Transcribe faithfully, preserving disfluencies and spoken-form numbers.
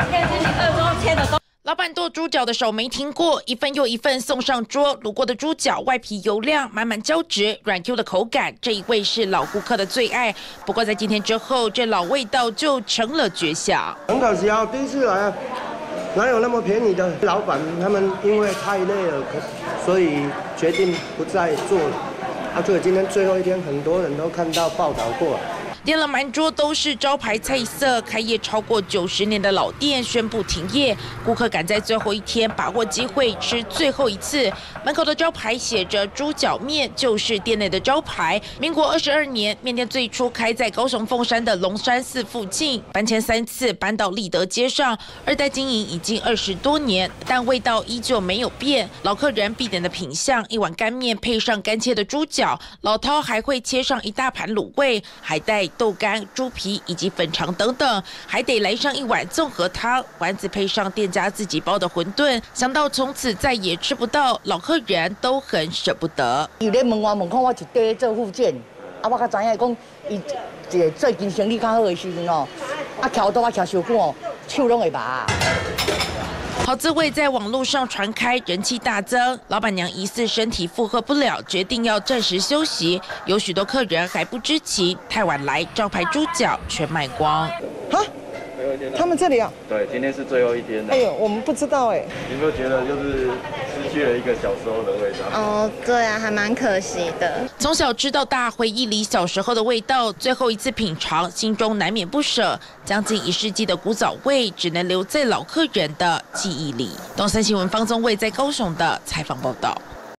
老板剁猪脚的手没停过，一份又一份送上桌。卤过的猪脚外皮油亮，满满胶质，软 Q 的口感，这一味是老顾客的最爱。不过在今天之后，这老味道就成了绝响。 很可惜啊，第一次来啊，哪有那么便宜的？老板他们因为太累了，所以决定不再做了。啊，所以今天最后一天，很多人都看到报道过。 点了满桌都是招牌菜色，开业超过九十年的老店宣布停业，顾客赶在最后一天把握机会吃最后一次。门口的招牌写着猪脚面，就是店内的招牌。民国二十二年，面店最初开在高雄凤山的龙山寺附近，搬迁三次搬到立德街上，二代经营已经二十多年，但味道依旧没有变。老客人必点的品项，一碗干面配上干切的猪脚，老饕还会切上一大盘卤味，还带豆干、猪皮以及粉肠等等，还得来上一碗综合汤，丸子配上店家自己包的馄饨。想到从此再也吃不到，老客人都很舍不得。 伊咧问我问看，我一地做复健，啊，我较知影讲，伊一个最近生意较好的时阵哦，啊，徛倒啊徛伤久哦，手拢会麻。 好滋味在网络上传开，人气大增。老板娘疑似身体负荷不了，决定要暂时休息。有许多客人还不知情，太晚来，招牌猪脚全卖光。 哈？他们这里啊？ 对，今天是最后一天了。 哎呦，我们不知道哎。 有没有觉得就是失去了一个小时候的味道？ 哦，对啊，还蛮可惜的。 从小吃到大，回忆里小时候的味道，最后一次品尝，心中难免不舍。将近一世纪的古早味，只能留在老客人的记忆里。东森新闻方宗卫在高雄的采访报道。